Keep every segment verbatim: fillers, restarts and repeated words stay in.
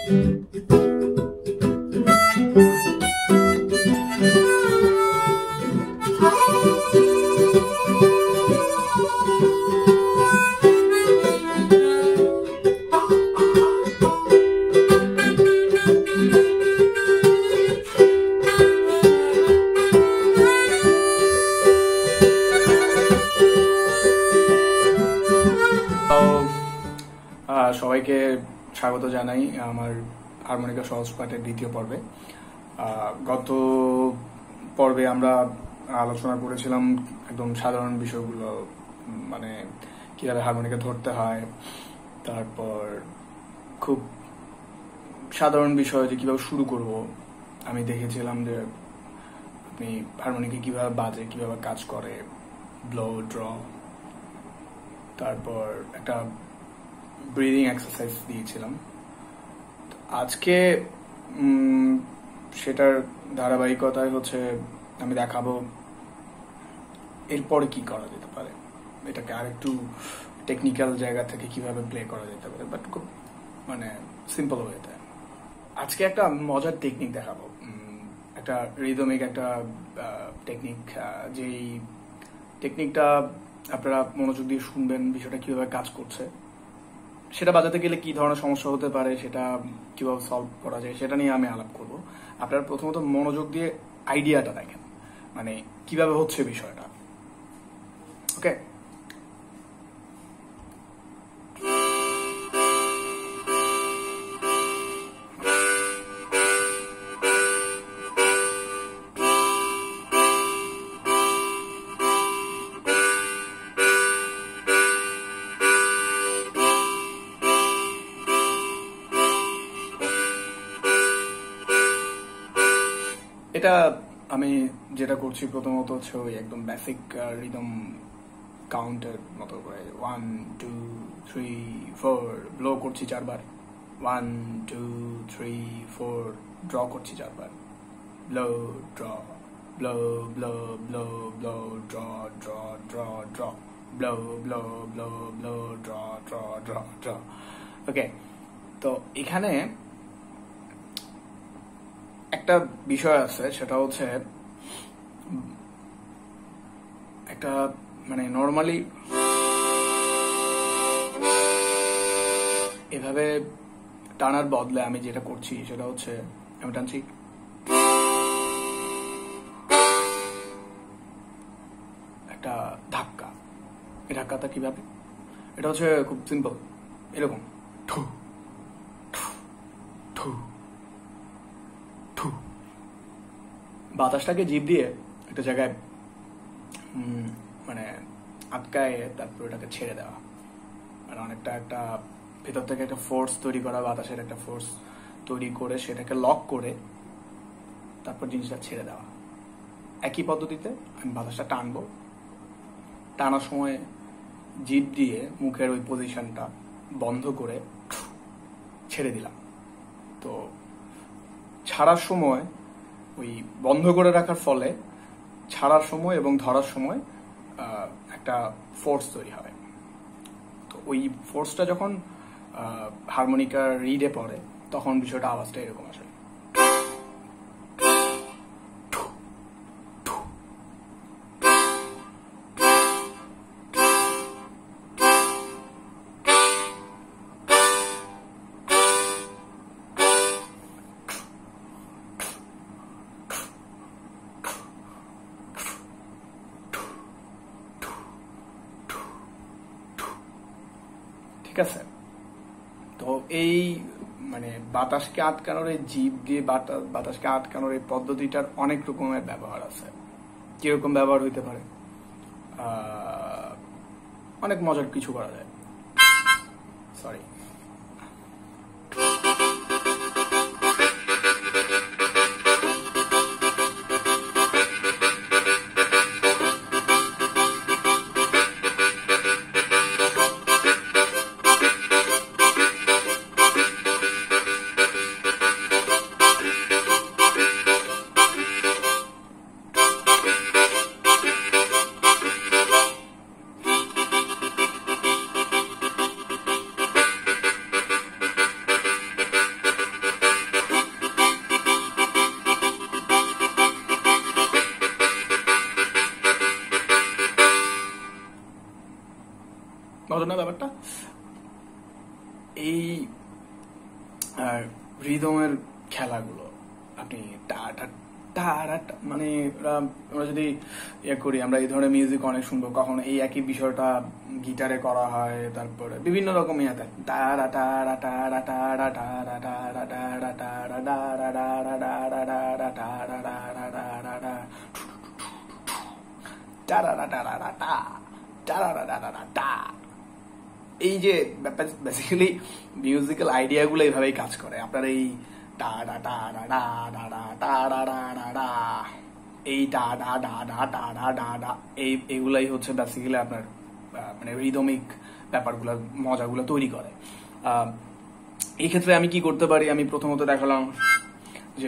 সবাইকে স্বাগত জানাই আমার হারমোনিকা সহজ পাঠের দ্বিতীয় পর্বে। গত পর্বে আমরা আলোচনা করেছিলাম একদম সাধারণ বিষয়গুলো, মানে কিভাবে হারমোনিকা ধরতে হয়, তারপর খুব সাধারণ বিষয় যে কিভাবে শুরু করব। আমি দেখেছিলাম যে আপনি হারমোনিকা কিভাবে বাজে, কিভাবে কাজ করে, ব্লো ড্র, তারপর একটা ব্রিদিং এক্সারসাইজ দিয়েছিলাম। আজকে সেটার ধারাবাহিকতায় হচ্ছে আমি দেখাবো এরপরে কি করা যেতে পারে, এটাকে আরেকটু টেকনিক্যাল জায়গা থেকে কিভাবে প্লে করা যেতে পারে, বাট খুব মানে সিম্পল ওয়েতে। আজকে একটা মজার টেকনিক দেখাবো, একটা রিদমিক একটা টেকনিক। যেই টেকনিকটা আপনারা মনোযোগ দিয়ে শুনবেন, বিষয়টা কিভাবে কাজ করছে, সেটা বাজাতে গেলে কি ধরনের সমস্যা হতে পারে, সেটা কিভাবে সলভ করা যায়, সেটা নিয়ে আমি আলাপ করব। আপনারা প্রথমত মনোযোগ দিয়ে আইডিয়াটা দেখেন, মানে কিভাবে হচ্ছে বিষয়টা। ওকে, এটা আমি যেটা করছি প্রথমত হচ্ছে ওই একদম বেসিক রিদম কাউন্টের মতো করে one two three four blow করছি চারবার, one two three four draw করছি চারবার, blow draw blow blow blow blow draw draw draw draw blow blow blow blow draw draw draw draw. Okay, তো এখানে একটা বিষয় আছে, সেটা হচ্ছে একটা মানে নর্মালি এভাবে টানার বদলে আমি যেটা করছি সেটা হচ্ছে আমি টানছি একটা ধাক্কা। এই ধাক্কাটা কিভাবে, এটা হচ্ছে খুব সিম্পল, এরকম ঠু ঠু ঠু। বাতাসটাকে জিভ দিয়ে একটা জায়গায় মানে আটকায়, তারপর ওটাকে ছেড়ে দেওয়া, মানে অনেকটা একটা ভেতর থেকে একটা ফোর্স তৈরি করা, বাতাসের একটা ফোর্স তৈরি করে সেটাকে লক করে তারপর জিনিসটা ছেড়ে দেওয়া। একই পদ্ধতিতে আমি বাতাসটা টানবো, টানার সময় জিভ দিয়ে মুখের ওই পজিশনটা বন্ধ করে ছেড়ে দিলাম। তো ছাড়ার সময় ওই বন্ধ করে রাখার ফলে ছাড়ার সময় এবং ধরার সময় একটা ফোর্স তৈরি হয়। তো ওই ফোর্সটা যখন হারমোনিকার রিডে পড়ে তখন বিষয়টা আওয়াজটা এরকম আসে। ঠিক আছে, তো এই মানে বাতাসকে আটকানোর এই জিভ দিয়ে বাতাসকে আটকানোর এই পদ্ধতিটার অনেক রকমের ব্যবহার আছে। কিরকম ব্যবহার হইতে পারে, অনেক মজার কিছু করা যায়। সরি, সহজ না ব্যাপারটা? এই রিদমের খেলাগুলো আপনি মানে আমরা যদি ইয়ে করি, আমরা এই ধরনের মিউজিক অনেক শুনবো, কখনো এই একই বিষয়টা গিটারে করা হয়, তারপরে বিভিন্ন রকম ইয়াতে টারা টারা টারা টারা টারা টারা টারা টারা টারা টারা টারা টারা টারা টারা টারা টা। এই যে বেসিক্যালি মিউজিক্যাল আইডিয়া গুলো এইভাবেই কাজ করে। আপনার এই টা ডা টা ডা ডা ডা ডা টা ডা ডা ডা ডা, এই টা ডা ডা ডা টা ডা ডা ডা, এই এগুলাই হচ্ছে বেসিক্যালি আপনার মানে রিদমিক ব্যাপারগুলো, মজাগুলো তৈরি করে। এই ক্ষেত্রে আমি কি করতে পারি, আমি প্রথমত দেখালাম যে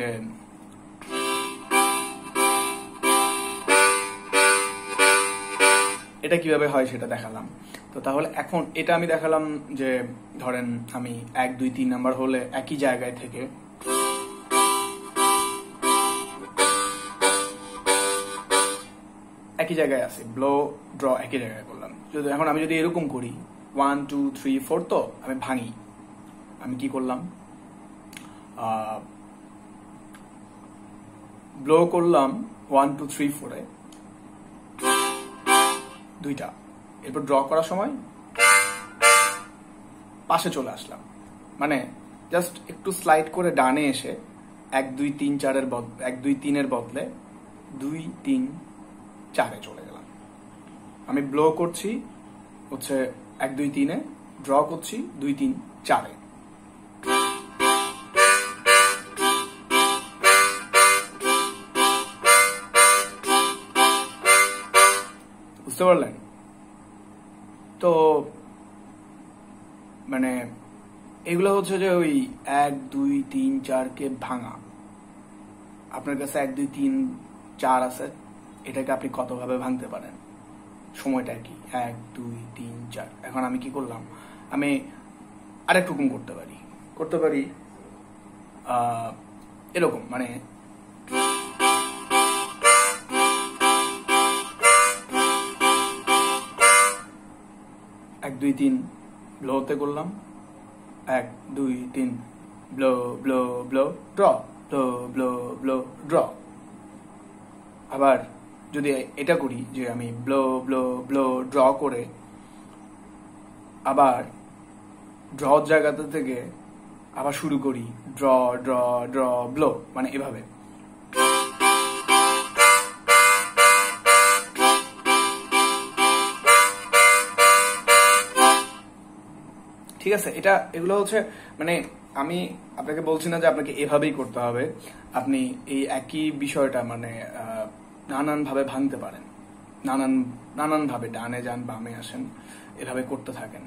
এটা কিভাবে হয় সেটা দেখালাম। তো তাহলে এখন এটা আমি দেখালাম যে ধরেন আমি এক দুই তিন নাম্বার হলে একই জায়গায় থেকে একই জায়গায় আছে, ব্লো ড্র একই জায়গায় করলাম। যদি এখন আমি যদি এরকম করি ওয়ান টু থ্রি ফোর, তো আমি ভাঙি, আমি কি করলাম ব্লো করলাম ওয়ান টু থ্রি ফোরে দুইটা, এরপর ড্র করার সময় পাশে চলে আসলাম, মানে জাস্ট একটু স্লাইড করে ডানে এসে এক দুই তিন চারের বদলে এক দুই তিনের বদলে দুই তিন চারে চলে গেলাম। আমি ব্লো করছি হচ্ছে এক দুই তিনে, ড্র করছি দুই তিন চারে। বুঝতে পারলেন? তো মানে এগুলো হচ্ছে যে ওই এক দুই তিন চারকে ভাঙা। আপনার কাছে এক দুই তিন চার আছে, এটাকে আপনি কতভাবে ভাঙতে পারেন, সময়টা কি এক দুই তিন চার। এখন আমি কি করলাম, আমি আরেক রকম করতে পারি করতে পারি আহ এরকম, মানে এক দুই তিন ব্লোতে করলাম, এক দুই তিন blow blow blow draw, blow blow blow draw. আবার যদি এটা করি যে আমি ব্লো ব্লো ব্লো ড্র করে আবার ড্র জায়গাতে থেকে আবার শুরু করি ড্র ড্র ড্র ব্লো, মানে এভাবে। ঠিক আছে, এটা এগুলো হচ্ছে মানে আমি আপনাকে বলছি না যে আপনাকে এভাবেই করতে হবে, আপনি এই একই বিষয়টা মানে নানান ভাবে ভাঙতে পারেন, নানান নানান ভাবে ডানে যান বামে আসেন, এভাবে করতে থাকেন।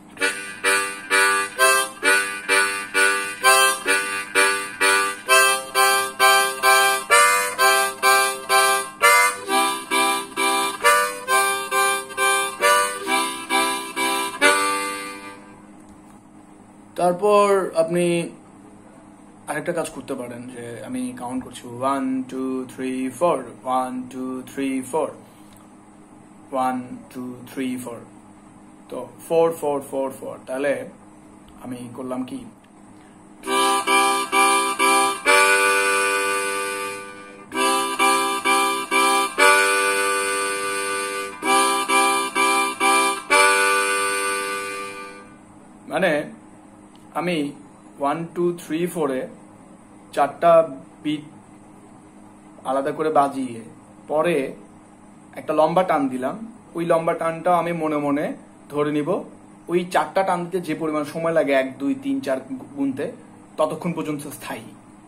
তারপর আপনি আরেকটা কাজ করতে পারেন যে আমি কাউন্ট করছি one two three four, one two three four, one two three four, তো ফোর ফোর ফোর ফোর। তাহলে আমি করলাম কি, মানে আমি ওয়ান টু থ্রি ফোরে চারটা বিট আলাদা করে বাজিয়ে পরে একটা লম্বা টান দিলাম, ওই লম্বা টানটাও আমি মনে মনে ধরে নিব, ওই চারটা টান দিতে যে পরিমাণ সময় লাগে এক দুই তিন চার গুনতে, ততক্ষণ পর্যন্ত স্থায়ী।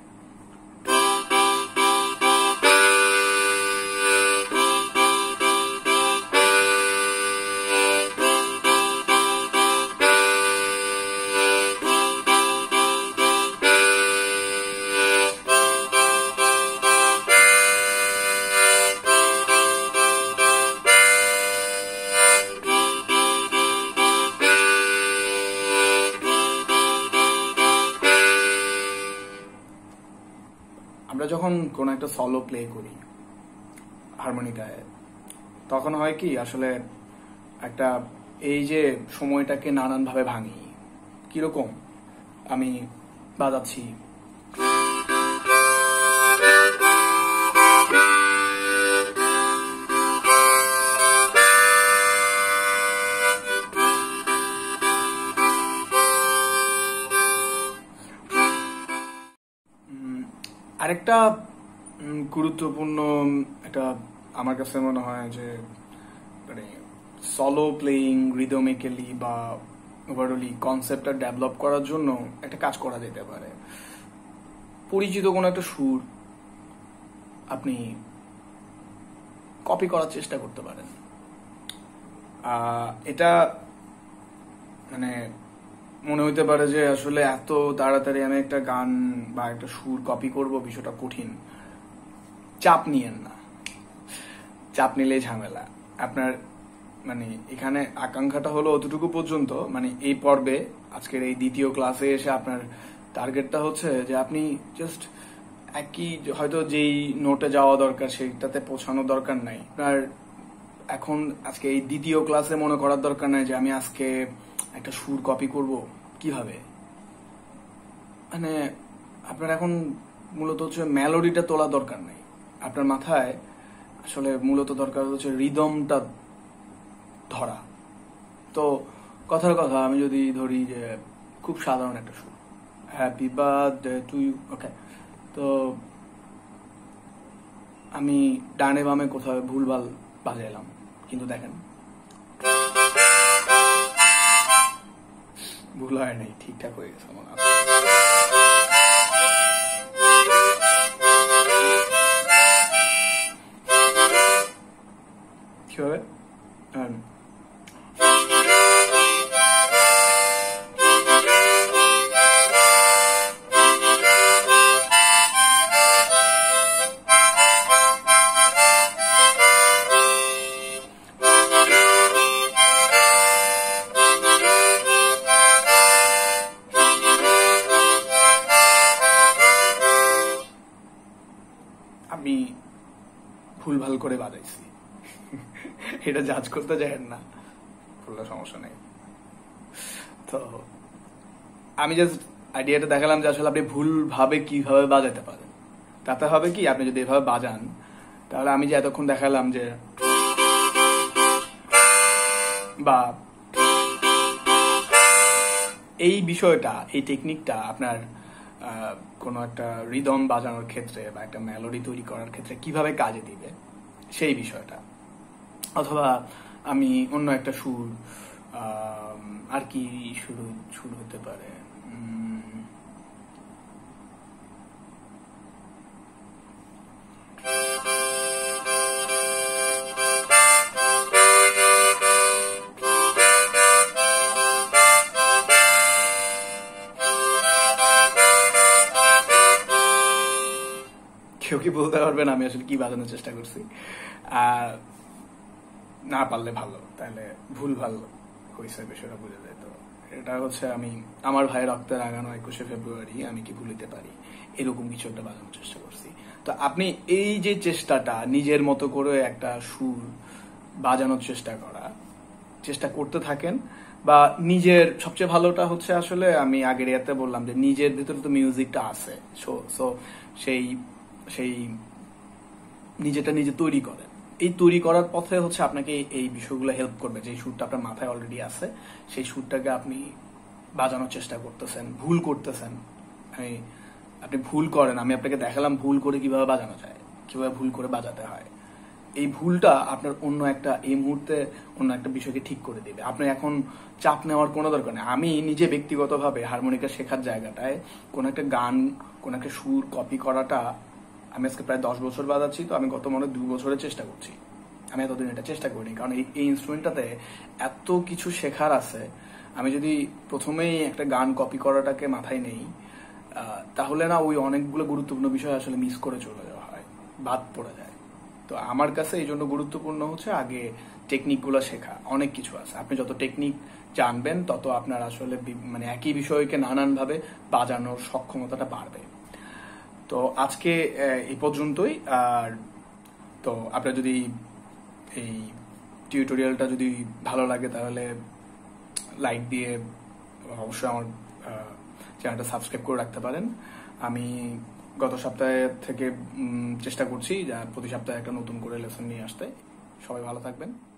আমরা যখন কোন একটা সলো প্লে করি হারমোনিকায়, তখন হয় কি আসলে একটা এই যে সময়টাকে নানানভাবে ভাঙি। কিরকম? আমি বাজাচ্ছি, আরেকটা গুরুত্বপূর্ণ একটা আমার কাছে মনে হয় যে মানে সলো প্লেয়িং রিদমিক্যালি বা ওভারঅলি কনসেপ্টটা ডেভেলপ করার জন্য একটা কাজ করা যেতে পারে। পরিচিত কোনো একটা সুর আপনি কপি করার চেষ্টা করতে পারেন। এটা মানে মনে হইতে পারে যে আসলে এত তাড়াতাড়ি আমি একটা গান বা একটা সুর কপি করব, বিষয়টা কঠিন। চাপ নিয়েন না, চাপ নিলে ঝামেলা। আপনার মানে এখানে আকাঙ্ক্ষাটা হলো অতটুকু পর্যন্ত, মানে এই পর্বে আজকের এই দ্বিতীয় ক্লাসে এসে আপনার টার্গেটটা হচ্ছে যে আপনি জাস্ট একই হয়তো যেই নোটে যাওয়া দরকার সেইটাতে পৌঁছানো দরকার নাই। আপনার এখন আজকে এই দ্বিতীয় ক্লাসে মনে করার দরকার নাই যে আমি আজকে একটা সুর কপি করব কিভাবে। মানে আপনার এখন মূলত হচ্ছে মেলোডিটা তোলা দরকার নাই, আপনার মাথায় আসলে মূলত দরকার হচ্ছে রিদমটা ধরা। তো কথার কথা আমি যদি ধরি যে খুব সাধারণ একটা সুর, happy birthday to you, okay, তো আমি ডানে বামে কোথাও ভুলভাল বাজাইলাম, কিন্তু দেখেন ভুল হয় নাই, ঠিকঠাক হয়ে গেছে মনে হয়। কি হবে? আমি ভুলভাল করে বাজাইছি, এটা জাজ করতে যাবেন না, কোনো সমস্যা নেই। তো আমি জাস্ট আইডিয়াটা দেখালাম যে আসলে আপনি ভুল ভাবে কিভাবে বাজাতে পারেন। তাতে হবে কি, আপনি যদি এভাবে বাজান তাহলে আমি যে এতক্ষণ দেখালাম যে বা এই বিষয়টা, এই টেকনিকটা আপনার কোনো একটা রিদম বাজানোর ক্ষেত্রে বা একটা মেলোডি তৈরি করার ক্ষেত্রে কিভাবে কাজে দিবে সেই বিষয়টা। অথবা আমি অন্য একটা সুর, আর কি শুরু শুরু হতে পারে, কেউ কি বলতে পারবেন আমি আসলে কি বাজানোর চেষ্টা করছি? না পারলে ভালো, তাহলে ভুল ভাল হয়েছে বিষয়টা বুঝে যায়। তো এটা হচ্ছে আমি আমার ভাইয়ের রক্তে রাগানো একুশে ফেব্রুয়ারি আমি কি ভুলিতে পারি, এরকম কিছু একটা বাজানোর চেষ্টা করছি। তো আপনি এই যে চেষ্টাটা নিজের মতো করে একটা সুর বাজানোর চেষ্টা করা চেষ্টা করতে থাকেন, বা নিজের সবচেয়ে ভালোটা হচ্ছে আসলে আমি আগের ইয়াতে বললাম যে নিজের ভিতরে তো মিউজিকটা আছে, সো সেই সেই নিজেটা নিজে তৈরি করেন। এই তৈরি করার পথে হচ্ছে আপনাকে এই বিষয়গুলো হেল্প করবে। যে সুরটা আপনার মাথায় অলরেডি আছে সেই সুরটাকে আপনি বাজানোর চেষ্টা করতেছেন, ভুল করতেছেন, আপনি ভুল করেন, আমি আপনাকে দেখালাম ভুল করে কিভাবে বাজানো যায়, কিভাবে ভুল করে বাজাতে হয়। এই ভুলটা আপনার অন্য একটা এই মুহূর্তে অন্য একটা বিষয়কে ঠিক করে দেবে। আপনি এখন চাপ নেওয়ার কোনো দরকার নেই। আমি নিজে ব্যক্তিগতভাবে হারমোনিকা শেখার জায়গাটায় কোন একটা গান, কোন একটা সুর কপি করাটা আমি আজকে প্রায় দশ বছর বাজাচ্ছি, তো আমি গত মনে দুই বছরের চেষ্টা করছি। আমি এতদিন এটা চেষ্টা করিনি, কারণ এই এই ইনস্ট্রুমেন্টটাতে এত কিছু শেখার আছে। আমি যদি প্রথমেই একটা গান কপি করাটাকে মাথায় নেই তাহলে না ওই অনেকগুলো গুরুত্বপূর্ণ বিষয় আসলে মিস করে চলে যাওয়া হয়, বাদ পড়ে যায়। তো আমার কাছে এই জন্য গুরুত্বপূর্ণ হচ্ছে আগে টেকনিকগুলো শেখা। অনেক কিছু আছে, আপনি যত টেকনিক জানবেন তত আপনার আসলে মানে একই বিষয়কে নানানভাবে বাজানোর সক্ষমতাটা বাড়বে। তো আজকে এই পর্যন্তই। আর তো আপনার যদি এই টিউটোরিয়ালটা যদি ভালো লাগে তাহলে লাইক দিয়ে অবশ্যই আমার চ্যানেলটা সাবস্ক্রাইব করে রাখতে পারেন। আমি গত সপ্তাহে থেকে চেষ্টা করছি যা প্রতি সপ্তাহে একটা নতুন করে লেসন নিয়ে আসতে। সবাই ভালো থাকবেন।